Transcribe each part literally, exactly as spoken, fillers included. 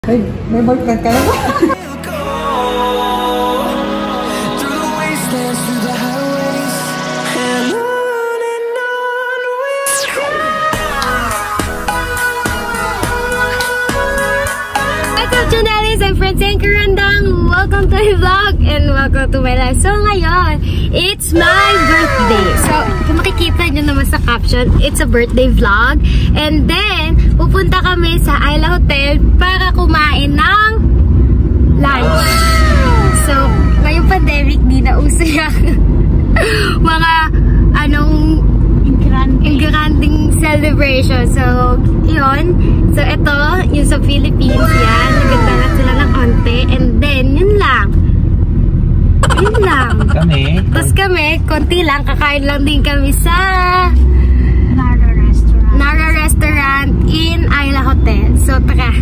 Ay, may boyfriend ka na ba? I'm friends and Karandang. Welcome to my vlog and welcome to my life. So ngayon, it's my birthday. So kung makikita nyo naman sa caption, it's a birthday vlog. And then, pupunta kami sa Isla Hotel para kumain ng lunch. So, ngayong pandemic, di na uso yung mga anong engranding celebration. So, yun. So, ito, yung sa Philippines, yan. Nagdalat sila ng onte. And then, yun lang. Yun lang. Kami? Tapos kami, konti lang. Kakain lang din kami sa Nara Restaurant. Nara Restaurant in Isla Hotel. So, tara.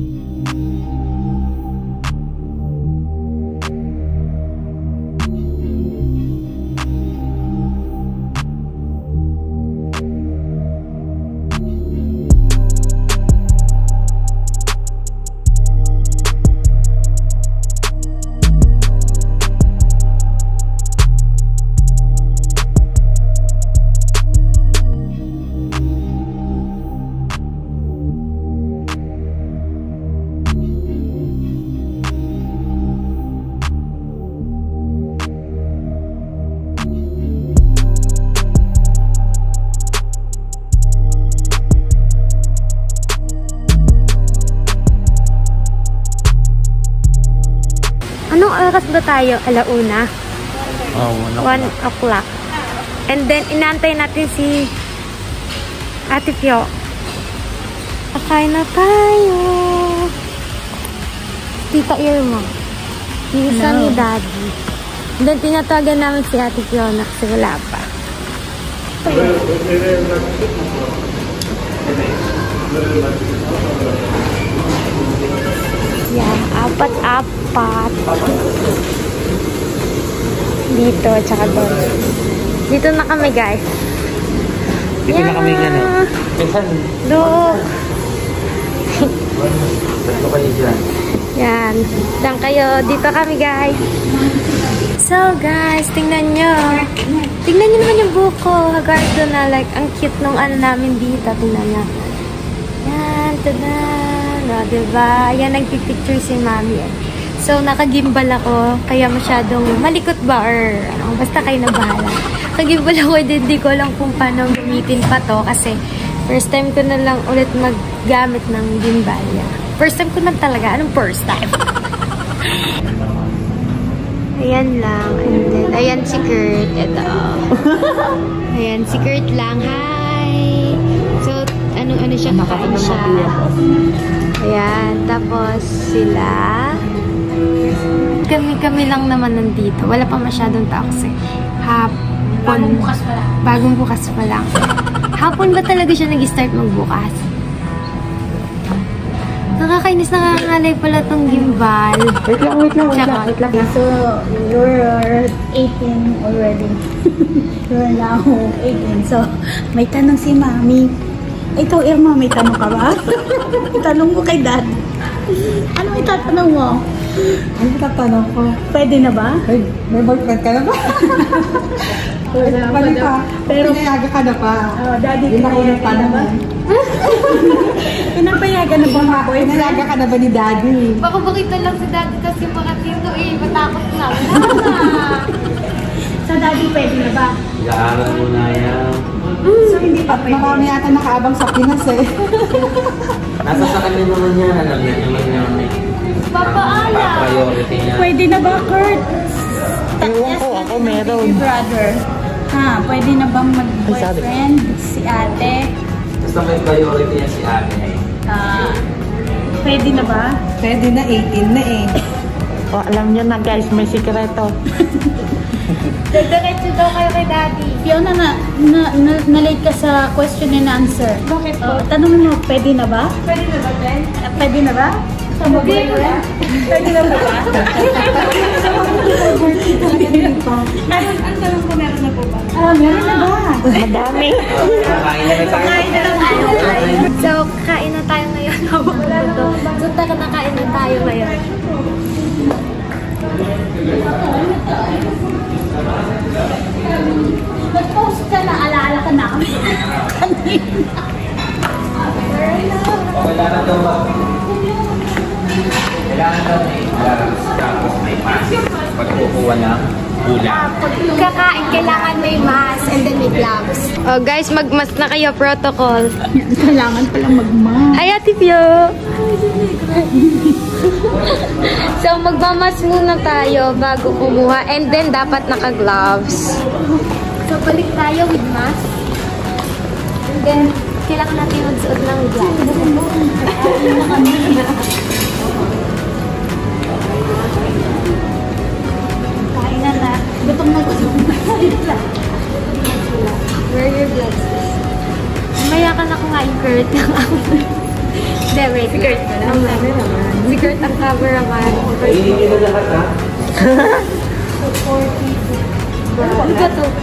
Anong oras ba tayo? Alauna? Oh, one o'clock. And then, inantay natin si Ate Pio. Kakain na tayo. Tita Irma. Isa ni Daddy. And then, tinatawagan namin si Ate Pio na kasi wala pa. Yan, apat-apat. Dito, tsaka doon. Dito na kami, guys. Dito na kami nga, no? Look. Dito kayo dyan. Yan. Diyan kayo. Dito kami, guys. So, guys, tingnan nyo. Tingnan nyo naman yung buko. Hagardo na, like, ang cute nung ano namin dito. Tingnan nyo. Yan, tada. No, diba? Yan, nagpipicture si Mami. Eh. So, nakagimbal ako. Kaya masyadong malikot ba? Or, ano, basta kayo na bahala. Nakagimbal ako. Hindi ko alam kung paano gamitin pa to. Kasi, first time ko na lang ulit maggamit ng gimbal. Yeah. First time ko na talaga. Anong first time? Ayan lang. And then, ayan si Kurt. Ito. Ayan, si Kurt lang. Hi! So, anong-ano siya? Kakain siya. Ayan, tapos sila. Kami-kami lang naman nandito. Wala pa masyadong tao kasi hapon. Bagong bukas pa lang. Bagong bukas pa lang. Hapon ba talaga siya nag-start magbukas? Nakakainis, nakakalay pala tong gimbal. Wait lang, wait lang, wait lang, wait lang. So, you're eighteen already. You're now eighteen. So, may tanong si Mami. Ikaw, Irma, may tanong ka ba? Tanong mo kay Dad. Ano itatanong mo? Ano itatanong ko? Pwede na ba? Ay, may boyfriend ka na ba? Wala, wala pa. Pero, pinayagan ka na pa. Uh, Daddy, yun ako ng pinayagan na ba? Pinapayagan na ba mga boyfriend? Pinayagan ka na ba ni Daddy? Baka makita lang si Daddy kasi mga tito eh. Matakot na. Wala na. Sa Daddy, pwede na ba? Ilaaral mo na yan. So, hindi pa pwede. Marami yata nakaabang sa Pinas eh. Nasa sa kanya naman yan. Alam niya naman yan. Papaala. Priority niya. Pwede na ba, Kurt? Ewan ko, ako meron. Brother. Ha, pwede na bang mag-boyfriend si ate? Basta may priority niya si ate. Ah, pwede na ba? Pwede na, eighteen na eh. O, alam nyo na guys, may sikreto. Diretso daw kayo kay Daddy. Fiona, na, na, na, na-late ka sa question and answer. Bakit po? Uh, tanong mo, pwede na ba? Pwede na ba, Ben? Uh, pwede na ba? Sa boyfriend? Pwede na po ba? Sa boyfriend talaga pa. Ang tanong ko, meron na po ba? Ah, meron na ba? Madami. Kakain na tayo. Kain na lang tayo. So, kain na tayo ngayon. Wala na to. So, taka nakain na tayo ngayon. Nag-post ka na, alaala ka namin. Kailangan daw ba? Kailangan daw may gloves, tapos may mask. Pagkukuha ng ulam. Kakain, kailangan may mask and then may gloves. Oh, guys, mag-mask na kayo, protocol. Kailangan palang mag-mask. Hi, Ate Pio! So, magmamas muna tayo bago kumuha. And then, dapat naka-gloves. So, balik tayo with mask. And then, kailangan natin magsuot ng gloves. Kain na na. Gutom na gutom na. Where are your gloves? Mamaya ka na kumain, Kurt. Hindi, wait. Si Kurt na lang. Si Kurt ang cover naman. Kainin nyo na lahat, ha? Ano ba to?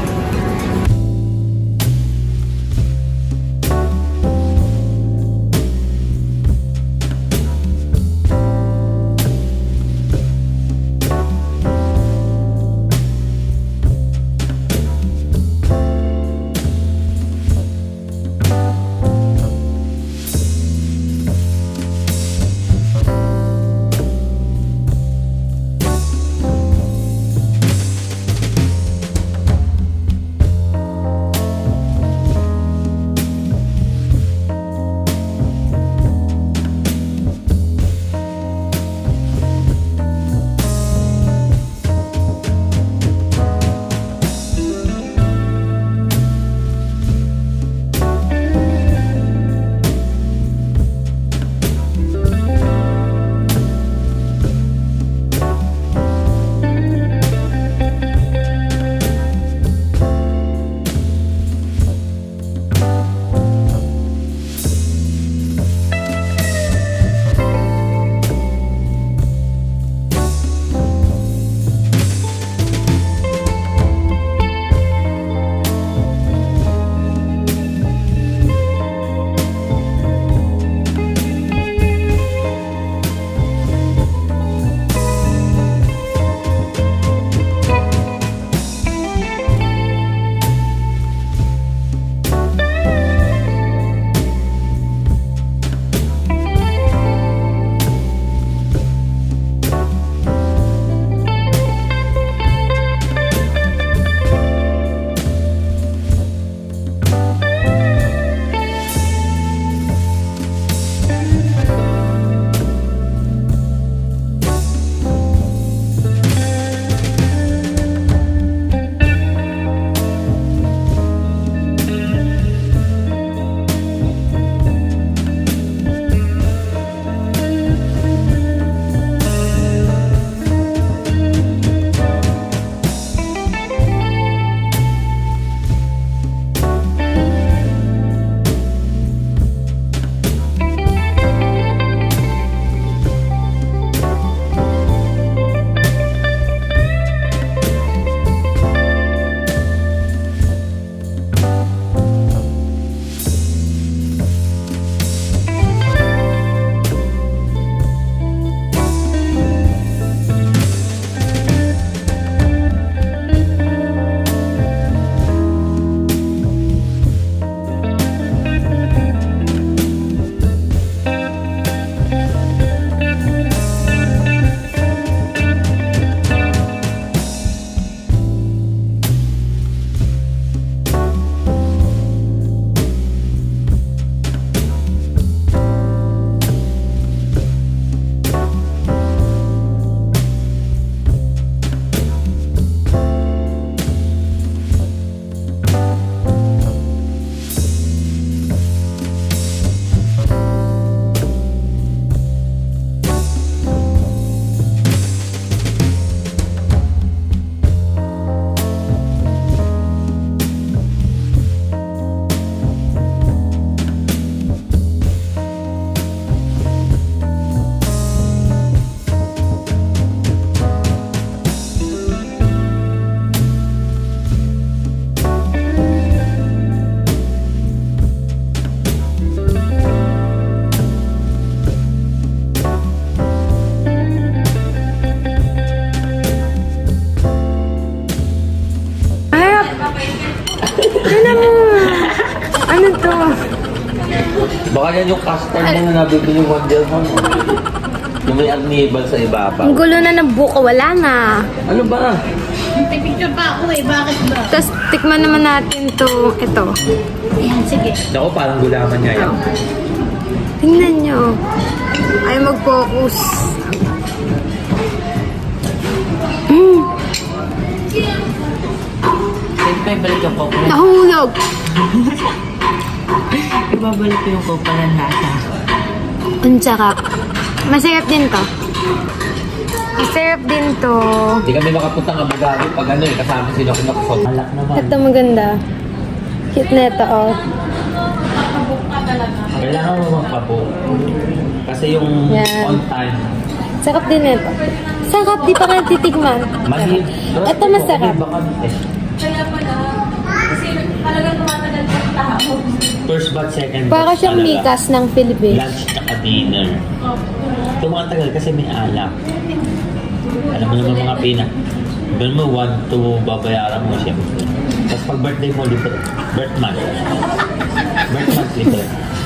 Baka yan yung custard mo na nabibili one dirham. Yung may arnibal sa ibaba. Ang gulo na ng buko, wala na. Ano ba? May picture pa ako eh, bakit ba? Tapos tikman naman natin to, ito. Ayan, sige. Ako parang gulaman niya yan. Tingnan nyo. Ay mag-focus. Mm. Pwede pa ibalik yung coco. Nahulog. Ibabalik ko yung coco ng lasa. Ang sarap. Masarap din to. Masarap din to. Hindi kami makapunta ng Abu Dhabi pag ano eh, kasama sila kinakasol. Alak naman. Ito maganda. Cute na ito, oh. Kailangan mo magpapo. Kasi yung Yan. on time. Sarap din ito. Sarap, di pa nga titigman. Mahirap. Ito masarap. First bat, second bat. Para siyang mikas ng Philippines. Lunch at dinner. Tumatagal kasi may alak. Alam mo naman mga pina. Doon mo one to babayaran mo siya. Tapos pag birthday mo, libre. Birth month. Birth month, libre.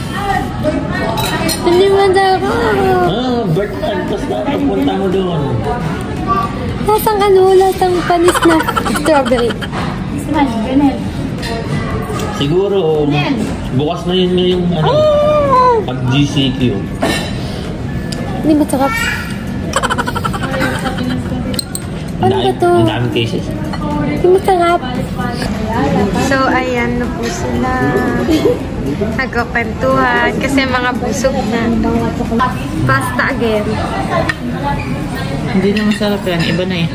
Hindi man daw. Ah, birth month. Tapos napapunta mo doon. Lasang ano, lasang panis na strawberry. Saan? Ganun. Siguro, bukas na yun na yung ano, Ah! pag G C Q. Hindi masarap. Ano ba to? Ang daming cases. Hindi masarap. So, ayan na po sila. Nagkakwentuhan kasi mga busog na. Pasta again. Hindi na masarap yan. Iba na eh.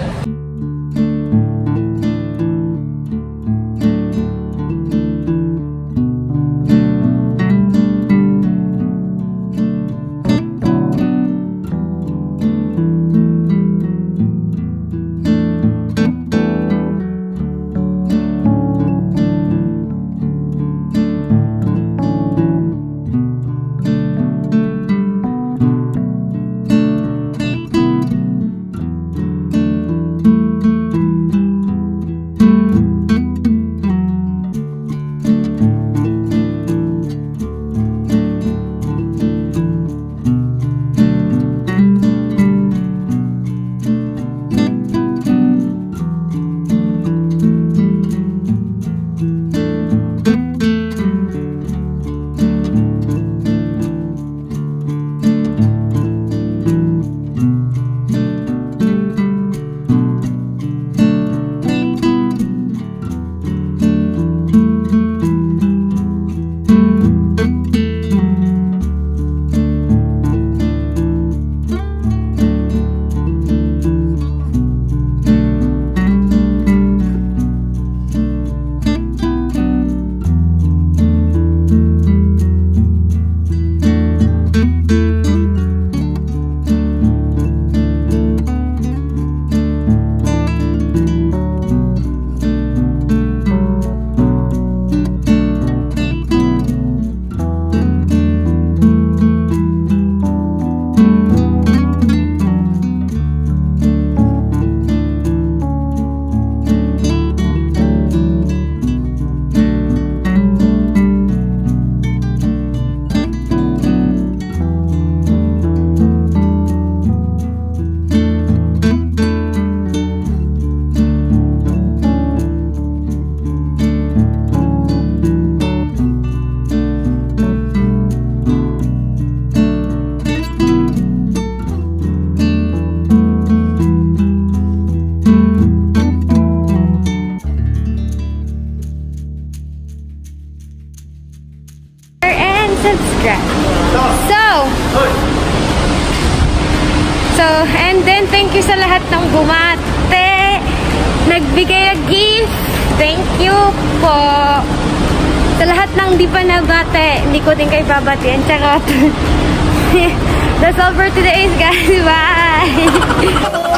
subscribe. So, so, and then thank you sa lahat ng bumate, nagbigay ng gift. Thank you po. Sa lahat ng di pa nabate, hindi ko din kayo babatiin. Charot. That's all for today, guys. Bye!